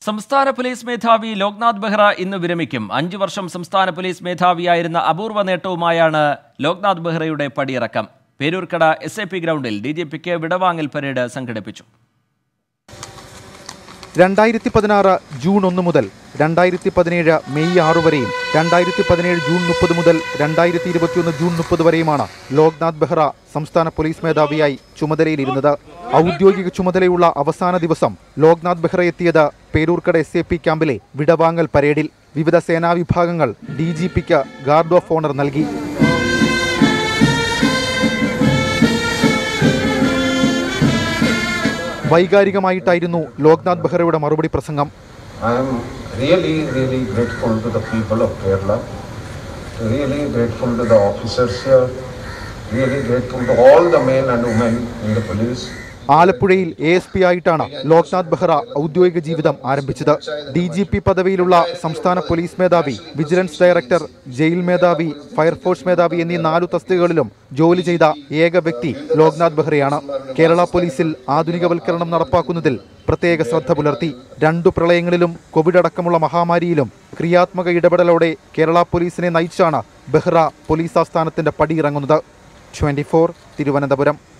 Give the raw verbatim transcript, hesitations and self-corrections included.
സംസ്ഥാന പോലീസ് മേധാവി ലോക്നാഥ് ബെഹ്റ ഇന്ന് വിരമിക്കും. അഞ്ചു വർഷം സംസ്ഥാന പോലീസ് മേധാവിയായിരുന്ന അപൂർവ നേട്ടവുമായാണ് ലോക്നാഥ് ബെഹ്റയുടെ പടിയിറക്കം. പേരൂർക്കട എസ് എ പി ഗ്രൗണ്ടിൽ ഡി ജി പിക്ക് വിടവാങ്ങൽ പരേഡ് സംഘടിപ്പിച്ചു. രണ്ടായിരത്തി പതിനാറ് ജൂൺ ഒന്ന് മുതൽ രണ്ടായിരത്തി പതിനേഴ് മെയ് ആറ് വരെയും രണ്ടായിരത്തി പതിനേഴ് ജൂൺ മുപ്പത് മുതൽ രണ്ടായിരത്തി ഇരുപത്തിയൊന്ന് ജൂൺ മുപ്പത് വരെയുമാണ് ലോക്നാഥ് ബെഹ്റ സംസ്ഥാന പോലീസ് മേധാവിയായി ചുമതലയിലിരുന്നത്. ഔദ്യോഗിക ചുമതലയുള്ള അവസാന ദിവസം ലോക്നാഥ് ബെഹ്റ എത്തിയത് പേരൂർക്കട എസ് എ പി ക്യാമ്പിലെ വിടവാങ്ങൽ പരേഡിൽ. വിവിധ സേനാ വിഭാഗങ്ങൾ ഡി ജി പിക്ക് ഗാർഡ് ഓഫ് ഓണർ നൽകി. വൈകാരികമായിട്ടായിരുന്നു ലോക്നാഥ് ബെഹ്റയുടെ മറുപടി പ്രസംഗം. I am really, really grateful to the people of Kerala, really grateful to the officers here, really grateful to all the men and women in the police. ആലപ്പുഴയിൽ A S P ആയിട്ടാണ് ലോക്നാഥ് ബെഹ്റ ഔദ്യോഗിക ജീവിതം ആരംഭിച്ചത്. D G P പദവിയിലുള്ള സംസ്ഥാന police മേധാവി, vigilance director, jail മേധാവി, fire force മേധാവി എന്നീ നാലു തസ്തികകളിലും ജോലി ചെയ്ത ഏക വ്യക്തി ലോക്നാഥ് ബെഹ്റയാണ്. കേരള പോലീസിൽ ആധുനികവൽക്കരണം നടപ്പാക്കുന്നതിൽ പ്രത്യേക ശ്രദ്ധ പുലർത്തി. രണ്ടു പ്രളയങ്ങളിലും കോവിഡ് അടക്കമുള്ള മഹാമാരിയിലും ക്രിയാത്മക ഇടപെടലോടെ കേരള പോലീസിനെ നയിച്ചാണ് ബെഹ്റ പോലീസ് ആസ്ഥാനത്തിന്റെ പടിയിറങ്ങുന്നത്. Twenty four Thiruvananthapuram.